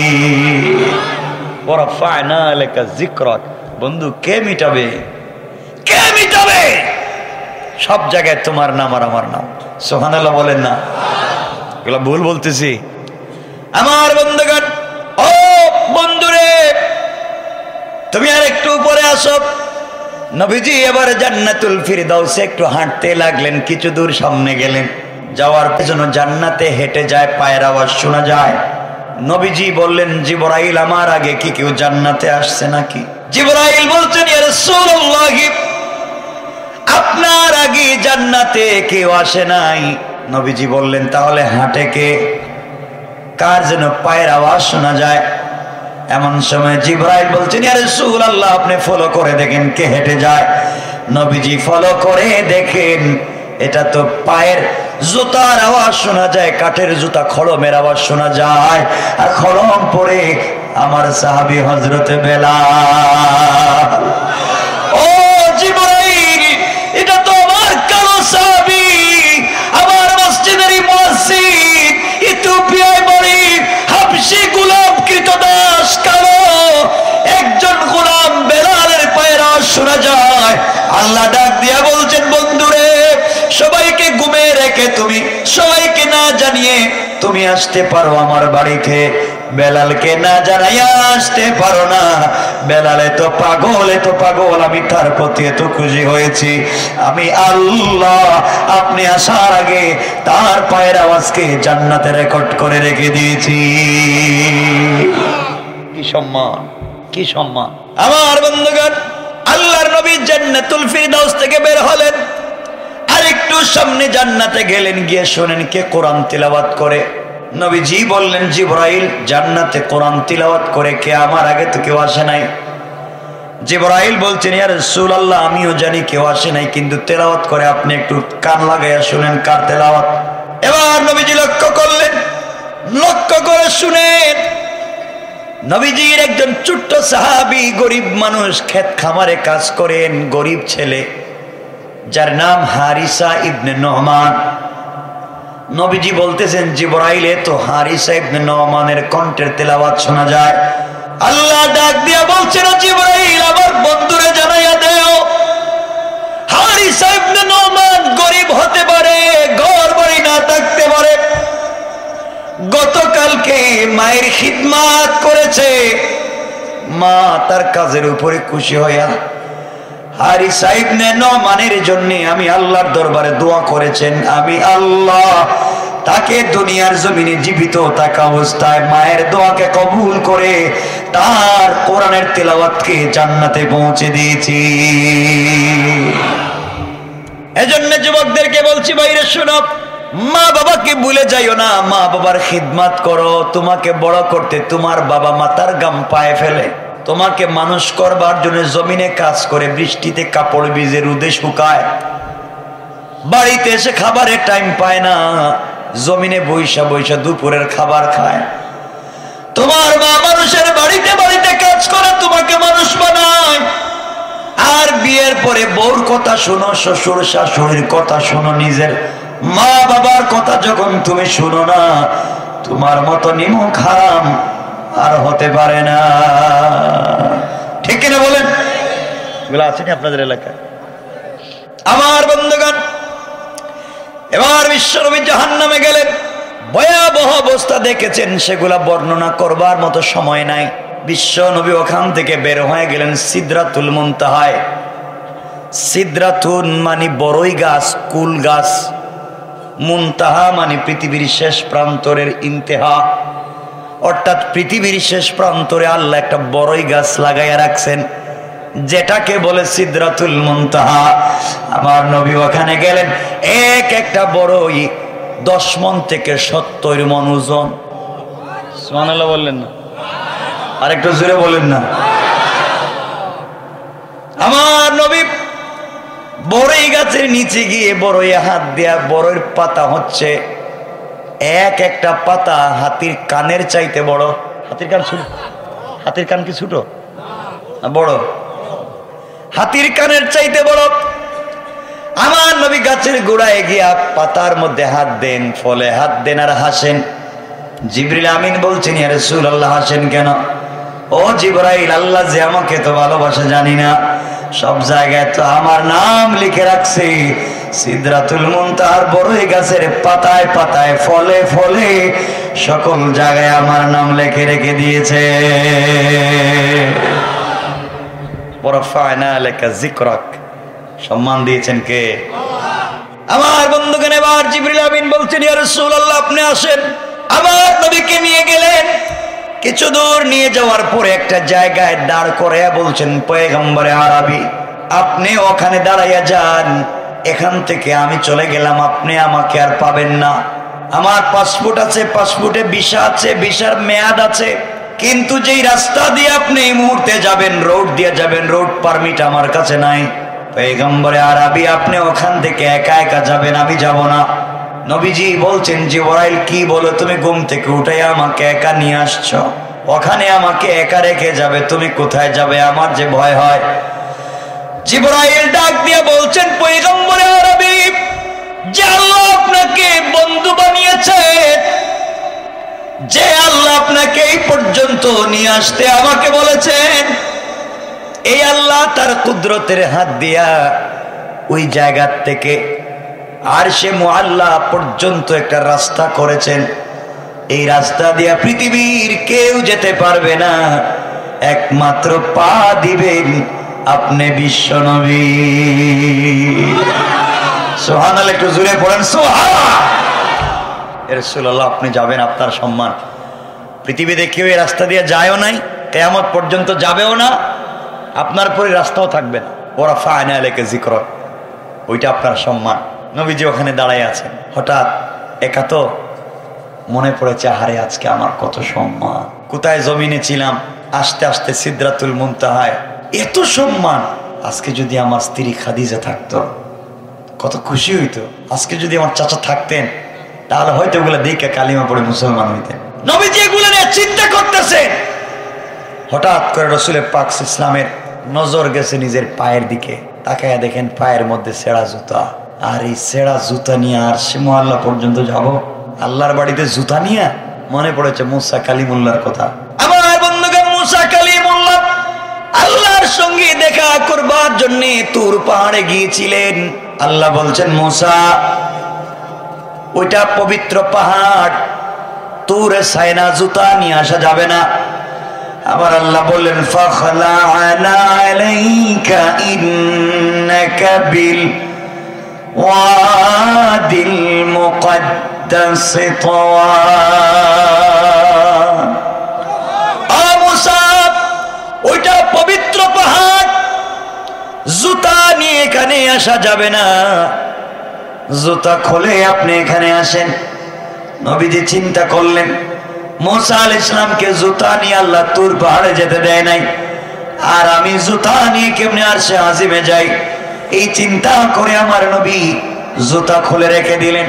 ওয়ারাফা'না লাকা যিকরাক। বন্ধু, কে মিটাবে, কে মিটাবে? সব জায়গায় তোমার নাম আর আমার নাম। সুবহানাল্লাহ বলেন না? এগুলো ভুল বলতেছি? আমার বন্ধুগণ, ও বন্ধুরে, তুমি আর একটু উপরে আসো। নবীজি এবার জান্নাতুল ফিরদাউসে একটু হাঁটতে লাগলেন, কিছু দূর সামনে গেলেন, যাওয়ার পেছনে জান্নাতে হেঁটে যায়, পায়ের আওয়াজ শোনা যায়। নবীজি বললেন, জিবরাইল আমার আগে কি কেউ জান্নাতে আসছে নাকি? জিবরাইল বলছেন, ইয়া রাসূলুল্লাহ আপনার আগে জান্নাতে কেউ আসে নাই। নবীজি বললেন, তাহলে হাঁটে কে? কার যেন পায়ের আওয়াজ শোনা যায়। এমন সময় জিবরাইল বলছেন, ইয়া রাসূলুল্লাহ আপনি ফলো করে দেখেন কে হেঁটে যায়। নবীজি ফলো করে দেখেন, এটা তো পায়ের জুতার আওয়াজ শোনা যায়, কাঠের জুতা খড়মের আওয়াজ শোনা যায়, আর খড়ম পরে আমার সাহাবী হযরত বেলাল। ও জিবরাইল, এটা তো আমার কালো সাহাবী, আমার মসজিদের মুয়াজ্জিন, ইথিওপিয়ায় বাড়ি, হাবশী গোলাম কৃতদাস কালো একজন গোলাম বেলালের পায়ের আওয়াজ শোনা যায়। আল্লাহ ডাক দিয়া বলছেন, বন্ধুরে সবাইকে ঘুমে রেখে তুমি সবাইকে না জানিয়ে তুমি আসতে পারো আমার বাড়িতে, বেলালকে না জানাইয়া আসতে পারো না। বেলাল এত পাগল, এত পাগল, আমি তার প্রতি এত খুশি হয়েছি, আমি আল্লাহ আপনি আসার আগে তার পায়ের আওয়াজকে জান্নাতে রেকর্ড করে রেখে দিয়েছি। কি সম্মান, কি সম্মান! আমার বন্ধুগণ, আল্লাহর নবী জান্নাতুল ফিরদাউস থেকে বের হলেন, আরেকটু সামনে জান্নাতে গেলেন, গিয়ে শোনেন কে কোরআন তিলাওয়াত করে। নবীজি বললেন, জিবরাইল জান্নাতে কোরআন তিলাওয়াত করে কে? আমার আগে তো কেউ আসে নাই। জিবরাইল বলছেন, ইয়া রাসূলুল্লাহ আমিও জানি কেউ আসে নাই, কিন্তু তেলাওয়াত করে আপনি একটু কান লাগাইয়া শুনেন কার তেলাওয়াত। এবার নবীজি লক্ষ্য করলেন, লক্ষ্য করে শুনেন, নবীজির একজন ছোট্ট সাহাবী, গরিব মানুষ, ক্ষেত খামারে কাজ করেন, গরিব ছেলে, যার নাম হারিসা ইবনে নোমান। নবীজি বলতেছেন, জিবরাইলে তো হারিসা ইবনে নোমানের কণ্ঠের তেলাওয়াত শোনা যায়। আল্লাহ ডাক দিয়া বলছেন, জিবরাইল আমার বন্ধুরে জানাইয়া দেও, হারিসা ইবনে নোমান গরিব হতে পারে, ঘর বাড়ি না থাকতে পারে, গতকালকে মায়ের খিদমাত করেছে, মা তার কাজের উপরে খুশি হইয়া হারিসা ইবনে নোমানের জন্য আমি আল্লাহর দরবারে দোয়া করেছেন, আমি আল্লাহ তাকে দুনিয়ার জমিনে জীবিত থাকা অবস্থায় মায়ের দোয়াকে কবুল করে তার কোরআনের তেলাওয়াতকে জান্নাতে পৌঁছে দিয়েছি। এজন্য যুবকদেরকে বলছি, বাইরে শোনো, মা বাবাকে ভুলে যাইও না, মা বাবার খিদমত করো। তোমাকে বড় করতে তোমার বাবা মাতার গাম পায়ে ফেলে, তোমাকে মানুষ করবার জন্য জমিনে কাজ করে, বৃষ্টিতে কাপড় ভিজে রোদে শুকায়, বাড়িতে এসে খাবারের টাইম পায় না, জমিনে বৈশা বৈশা দুপুরের খাবার খায়। তোমার মা মানুষের বাড়িতে বাড়িতে কাজ করে তোমাকে মানুষ বানায়, আর বিয়ের পরে বউর কথা শোনো, শ্বশুর শাশুড়ির কথা শোনো, নিজের মা বাবার কথা যখন তুমি শুনো না, তোমার মতো নিমুখ হারাম আর হতে পারে না। ঠিক কিনা বলেন? এগুলো আছে আপনাদের এলাকায়? আমার বন্ধুগণ, এবার বিশ্বনবী জাহান্নামে গেলেন, ভয়াবহ অবস্থা দেখেছেন, সেগুলা বর্ণনা করবার মতো সময় নাই। বিশ্বনবী ওখান থেকে বের হয়ে গেলেন সিদরাতুল মুনতাহায়। সিদরাতুন মানে বড়ই গাছ, কুল গাছ, মুনতাহা মানে পৃথিবীর শেষ প্রান্তরের ইন্তেহা, অর্থাৎ পৃথিবীর শেষ প্রান্তরে আল্লাহ একটা বড়ই গাছ লাগাইয়া রাখছেন, যেটাকে বলে সিদরাতুল মুনতাহা। আমার নবী ওখানে গেলেন, এক একটা বড়ই দশ মন থেকে সত্তর মন ওজন। সুবহানাল্লাহ বললেন না? আর একটু জোরে বলেন না? আমার নবী বড়ই গাছের নিচে গিয়ে বড়ই হাত দেয়া, বড়ইর পাতা হচ্ছে এক একটা পাতা হাতির কানের চাইতে বড়। হাতির কান ছোট? হাতির কান কি ছোট? বড়, হাতির কানের চাইতে বড়। আমার নবী গাছের গোড়ায় গিয়া পাতার মধ্যে হাত দেন, ফলে হাত দেন আর হাসেন। জিবরিল আমিন বলছেন, ইয়া রাসূলুল্লাহ হাসেন কেন? ও জিবরাইল, আল্লাহ যে আমাকে তো ভালোবাসে জানি না, সব জায়গায় তো আমার নাম লিখে রাখছে, সিদরাতুল মুনতাহার বড়ই গাছের পাতায় পাতায় ফলে ফলে সকল জায়গায় আমার নাম লিখে রেখে দিয়েছে। ওয়ারাফা'না লাকা যিকরাক, সম্মান দিয়েছেন কে? আমার বন্ধুগণ, এবার জিবরিল আমিন বলছেন, ইয়া রাসূলুল্লাহ আপনি আসেন। আবার নবীকে নিয়ে গেলেন। কিছু দূর নিয়ে যাওয়ার পরে একটা জায়গায় দাঁড় করাইয়া বলছেন, পয়গম্বরে আরবি আপনি ওখানে দাঁড়াইয়া যান, এখান থেকে আমি চলে গেলাম, আপনি আমাকে আর পাবেন না। আমার পাসপোর্ট আছে, পাসপোর্টে ভিসা আছে, ভিসার মেয়াদ আছে, কিন্তু যেই রাস্তা দিয়ে আপনি এই মুহূর্তে যাবেন, রোড দিয়ে যাবেন, রোড পারমিট আমার কাছে নাই। পয়গম্বরে আরবি আপনি ওখান থেকে একা একা যাবেন, আমি যাব না। নবীজি বলছেন, জিবরাইল কি বলো, তুমি ঘুম থেকে উঠে আমাকে একা নিয়ে আসছো, ওখানে আমাকে একা রেখে যাবে, তুমি কোথায় যাবে? আমার যে ভয় হয়। জিবরাইল ডাক দিয়ে বলছেন, পয়গম্বরে আরবি যে আল্লাহ আপনাকে বন্ধু বানিয়েছে, যে আল্লাহ আপনাকে এই পর্যন্ত নিয়ে আসতে আমাকে বলেছেন, এই আল্লাহ তার কুদরতের হাত দিয়া ওই জায়গা থেকে আরশে মুআল্লা পর্যন্ত একটা রাস্তা করেছেন। এই রাস্তা দিয়া পৃথিবীর কেউ যেতে পারবে না, একমাত্র পা দিবেন আপনি বিশ্বনবী। সুবহানাল্লাহ, একটু জোরে পড়েন সুবহান। ইয়া রাসূলুল্লাহ আপনি যাবেন, আপনার সম্মান। পৃথিবীতে কেউ এই রাস্তা দিয়ে যায়ও নাই, কিয়ামত পর্যন্ত যাবেও না, আপনার পরে রাস্তাও থাকবে না। ওয়ারাফা'না লাকা যিকরাক, ওইটা আপনার সম্মান। নবীজি ওখানে দাঁড়ায় আছেন। হঠাৎ একা তো মনে পড়েছে, হারে আজকে আমার কত সম্মান, কোথায় জমিনে ছিলাম, আস্তে আস্তে সিদরাতুল মুনতাহায় এত সম্মান। আজকে যদি আমার স্ত্রী খাদিজা থাকতো কত খুশি হইতো, আজকে যদি আমার চাচা থাকতেন তাহলে হয়তো ওগুলো দেখে কালিমা পড়ে মুসলমান হইতেন। নবীজি এগুলো নিয়ে চিন্তা করতেছেন। হঠাৎ করে রাসূলের পাক ইসলামের নজর গেছে নিজের পায়ের দিকে, তাকায়া দেখেন পায়ের মধ্যে ছেঁড়া জুতা। আর এই ছেঁড়া জুতা নিয়ে আর সে মুআল্লা পর্যন্ত যাব, আল্লাহর বাড়িতে জুতা নিয়ে? মনে পড়েছে মুসা কালিমুল্লাহর কথা। আমার বন্ধুগণ, মুসা কালিমুল্লাহ আল্লাহর সঙ্গে দেখা করবার জন্য তুর পাহাড়ে গিয়েছিলেন। আল্লাহ বলছেন, মুসা ওইটা পবিত্র পাহাড়, তুরে সাইনা জুতা নিয়ে আসা যাবে না। আবার আল্লাহ বললেন, ফাখলা'না আলাইকা ইন্নাকা বিল ওয়াদিল মুকদ্দাস তাওয়া। আ মুসা ওইটা পবিত্র পাহাড়, জুতা নিয়ে এখানে আসা যাবে না, জুতা খুলে আপনি এখানে আসেন। নবীজি চিন্তা করলেন, মুসা আলাইহিস সালামকে জুতা নিয়ে আল্লাহ তুর পাহাড়ে যেতে দেয় নাই, আর আমি জুতা নিয়ে কেমনে আরশে আজিমে যাই? এই চিন্তা করে আমার নবী জুতা খুলে রেখে দিলেন।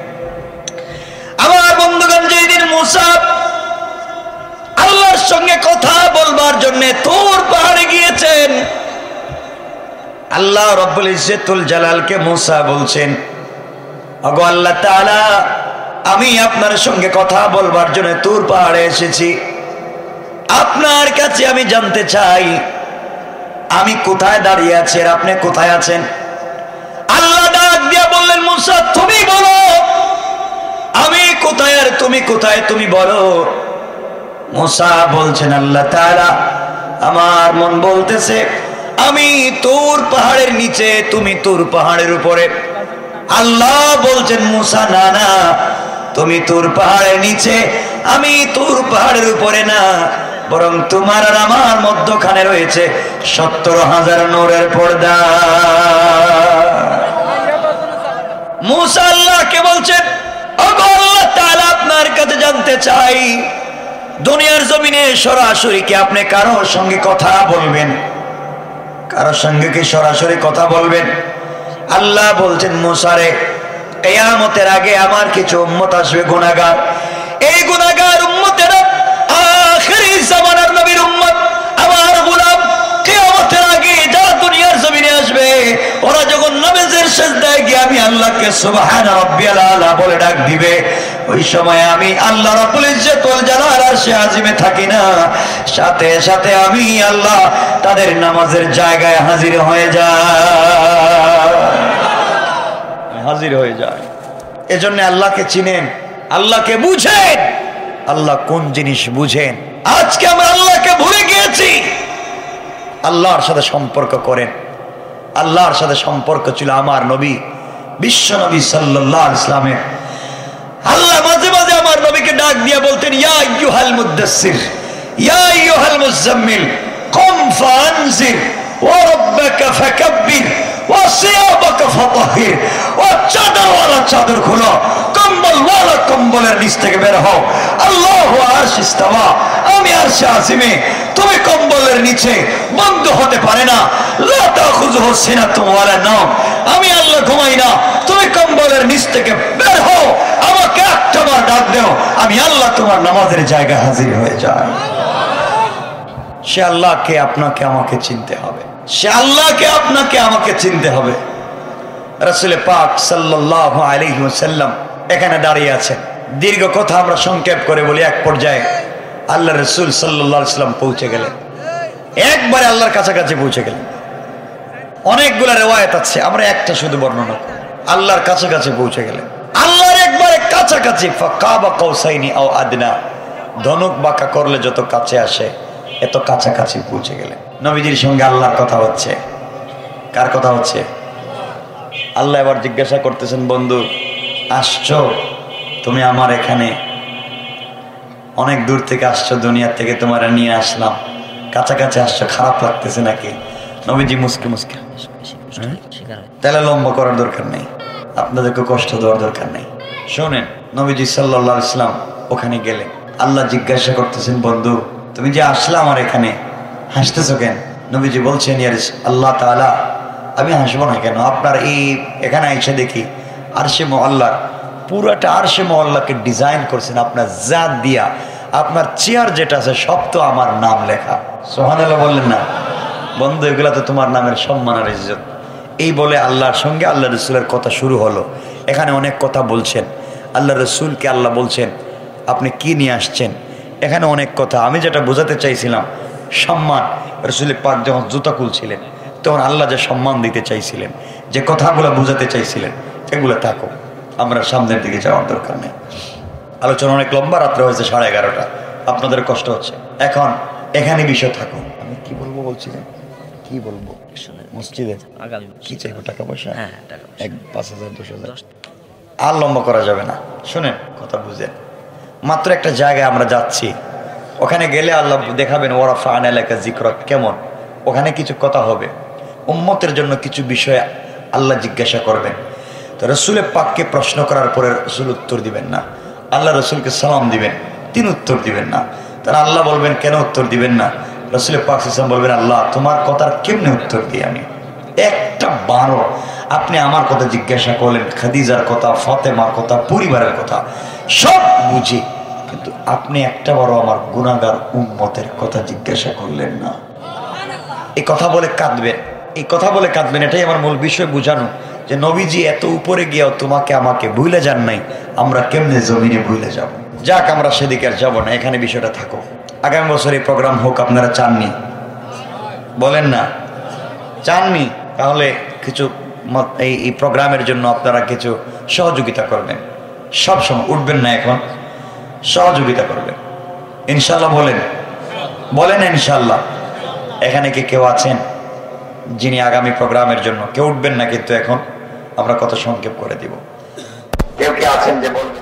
আমার বন্ধুগণ, যেদিন মুসা আল্লাহর সঙ্গে কথা বলবার জন্য তুর পাহাড়ে গিয়েছেন, আল্লাহ রব্বুল ইজ্জতুল জালালকে মুসা বলছেন, ওগো আল্লাহ তাআলা, আমি আপনার সঙ্গে কথা বলবার জন্য তুর পাহাড়ে এসেছি, আপনার কাছে আমি জানতে চাই আমি কোথায় দাঁড়িয়ে আছি আর আপনি কোথায় আছেন? আল্লাহ ডাক দিয়া বললেন, মুসা তুমি বলো আমি কোথায় আর তুমি কোথায়, তুমি বলো। মুসা বলছেন, আল্লাহ তাআলা আমার মন বলতেছে আমি তুর পাহাড়ের নিচে, তুমি তুর পাহাড়ের উপরে। আল্লাহ বলছেন, মুসা না না, তুমি তুর পাহাড়ের নিচে, আমি তুর পাহাড়ের উপরে না, বরং তোমার আর আমার মধ্যখানে রয়েছে সত্তর হাজার নূরের পর্দা। মুসা আল্লাহকে বলছেন, ওগো আল্লাহ তাআলা, আপনার কাছে জানতে চাই দুনিয়ার জমিনে সরাসরি কি আপনি কারোর সঙ্গে কথা বলবেন? কারোর সঙ্গে কি সরাসরি কথা বলবেন? আল্লাহ বলছেন, মুসা রে, কিয়ামতের আগে আমার কিছু উম্মত আসবে গুনাহগার, এই গুনাহগার উম্মতেরা আখিরি জামানার নবীর উম্মত, আমার গোলাম, কিয়ামতের আগে যারা দুনিয়ার জমিনে আসবে, ওরা যখন নামাজের সিজদায় গিয়ে আমি আল্লাহকে সুবহান রাব্বিয়াল আলা বলে ডাক দিবে, ওই সময় আমি আল্লাহ রাব্বুল ইজ্জতুল জালাল আরশে আজিমে থাকি না, সাথে সাথে আমি আল্লাহ তাদের নামাজের জায়গায় হাজির হয়ে যায়, হাজির হয়ে যায়। এজন্য আল্লাহকে চিনেন, আল্লাহকে বুঝেন। আল্লাহ কোন জিনিস বুঝেন? আজকে আমরা আল্লাহকে ভুলে গিয়েছি। আল্লাহর সাথে সম্পর্ক করেন। আল্লাহর সাথে সম্পর্ক ছিল আমার নবী বিশ্ব নবী সাল্লাল্লাহু আলাইহি ওয়াসাল্লামের। আল্লাহ মাঝে মাঝে আমার নবীকে ডাক দিয়ে বলতেন, ইয়া আইয়ুহাল মুদাসসির ইয়া আইয়ুহাল মুজাম্মিল কুম ফানজির ওয়া রাব্বাকা ফাকাব্বির ওয়া সিয়াবাকা ফাতাহির। ও চাদরওয়ালা চাদর খোলো, কম্বলওয়ালা কম্বলের নিচ থেকে বের হও। আল্লাহু আরশে ইস্তাওয়া, আমি আরশে আজিমে, তুমি কম্বলের নিচে বন্ধ হতে পারে না। লা তাখুযুহু সিনাতুন ওয়ালা নাওম, আমি আল্লাহ ঘুমাই না, তুমি কম্বলের নিচ থেকে বের হও, আমাকে একটাবার ডাক দাও, আমি আল্লাহ তোমার নামাজের জায়গায় হাজির হয়ে যাই। সে আল্লাহকে আপনাকে আমাকে চিনতে হবে, সে আল্লাহকে আপনাকে আমাকে চিনতে হবে। রাসূল পাক সাল্লাল্লাহু আলাইহি ওয়াসাল্লাম এখানে দাঁড়িয়ে আছেন। দীর্ঘ কথা আমরা সংক্ষেপ করে বলি, এক পর্যায়ে আল্লাহ রাসূল সাল্লাল্লাহু আলাইহি ওয়াসাল্লাম পৌঁছে গেলেন, একবারে আল্লাহর কাছাকাছি পৌঁছে গেলেন। অনেকগুলো রিওয়ায়াত আছে, আমরা একটা শুধু বর্ণনা করি। আল্লাহর কাছাকাছি পৌঁছে গেলেন, আল্লাহর একবারে কাছাকাছি। ফাকাবা কাউসাইনি আও আদনা, ধনুক বাঁকা করলে যত কাছে আসে এত কাছাকাছি পৌঁছে গেলেন। নবীজির সঙ্গে আল্লাহর কথা হচ্ছে। কার কথা হচ্ছে? আল্লাহ এবার জিজ্ঞাসা করতেছেন, বন্ধু আসছো তুমি আমার এখানে, অনেক দূর থেকে আসছো, দুনিয়ার থেকে তোমার নিয়ে আসলাম, কাছাকাছি আসছো, খারাপ লাগতেছে নাকি? নবীজি মুসকে মুসকে, তাহলে লম্বা করার দরকার নেই, আপনাদেরকে কষ্ট দেওয়ার দরকার নেই। শোনেন, নবীজি সাল্লাল্লাহু আলাইহি ওয়াসাল্লাম ওখানে গেলেন। আল্লাহ জিজ্ঞাসা করতেছেন, বন্ধু তুমি যে আসলে আমার এখানে, হাসতেছো কেন? নবীজি বলছেন, ইয়া আল্লাহ তাআলা, আমি হাসবো না কেন? আপনার এই এখানে এসে দেখি আরশে মুআল্লার পুরাটা আরশে মুআল্লাকে ডিজাইন করছেন আপনার জাত দিয়া, আপনার চেয়ার যেটা আছে সব তো আমার নাম লেখা। সুবহানাল্লাহ বললেন না? বন্ধু এগুলা তো তোমার নামের সম্মান আর ইজ্জত। এই বলে আল্লাহর সঙ্গে আল্লাহ রসুলের কথা শুরু হলো। এখানে অনেক কথা বলছেন, আল্লাহ রসুলকে আল্লাহ বলছেন আপনি কি নিয়ে আসছেন, এখানে অনেক কথা। আমি যেটা বোঝাতে চাইছিলাম সম্মান, রসুল পাক যখন জুতা খুলছিলেন তখন আল্লাহ যে সম্মান দিতে চাইছিলেন, যে কথাগুলো বোঝাতে চাইছিলেন, এগুলো থাকো, আমরা সামনের দিকে যাওয়ার দরকার নেই। আলোচনা অনেক লম্বা, রাত্রে হয়েছে সাড়ে এগারোটা, আপনাদের কষ্ট হচ্ছে। এখন এখানে বিষয় থাকো, আমি কি বলবো বলছিলেন, কি বলবো মসজিদে কি চাইবো, টাকা পয়সা এক পাঁচ হাজার দশ হাজার, আর লম্বা করা যাবে না। শুনেন কথা বুঝেন, মাত্র একটা জায়গায় আমরা যাচ্ছি, ওখানে গেলে আল্লাহ দেখাবেন ওরা ফান এলাকা জিক্র কেমন, ওখানে কিছু কথা হবে, উম্মতের জন্য কিছু বিষয়ে আল্লাহ জিজ্ঞাসা করবেন। তো রসুলের পাককে প্রশ্ন করার পরে রসুল উত্তর দিবেন না, আল্লাহ রসুলকে সালাম দিবেন, তিনি উত্তর দিবেন না। তারা আল্লাহ বলবেন কেন উত্তর দিবেন না? রসুলের পাক সাল্লাম বলবেন, আল্লাহ তোমার কথার কেমনে উত্তর দিই আমি? একটা বারো আপনি আমার কথা জিজ্ঞাসা করলেন, খাদিজার কথা, ফাতেমার কথা, পরিবারের কথা সব বুঝি, কিন্তু আপনি একটা বারো আমার গুনাহগার উম্মতের কথা জিজ্ঞাসা করলেন না। এই কথা বলে কাঁদবেন, এই কথা বলে কাঁদবেন, এটাই আমার মূল বিষয় বোঝানো, যে নবীজি এত উপরে গিয়েও তোমাকে আমাকে ভুলে যান নাই, আমরা কেমনে জমিনে ভুলে যাব? যাক, আমরা সেদিকে আর যাবো না, এখানে বিষয়টা থাকো। আগামী বছর এই প্রোগ্রাম হোক, আপনারা চাননি? বলেন না চাননি? তাহলে কিছু এই এই প্রোগ্রামের জন্য আপনারা কিছু সহযোগিতা করবেন। সব সময় উঠবেন না, এখন সহযোগিতা করবেন ইনশাল্লাহ। বলেন বলেন ইনশাল্লাহ। এখানে কি কেউ আছেন যিনি আগামী প্রোগ্রামের জন্য? কেউ উঠবেন না কিন্তু এখন আমরা কত সংক্ষেপ করে দিব। কেউ কি আছেন যে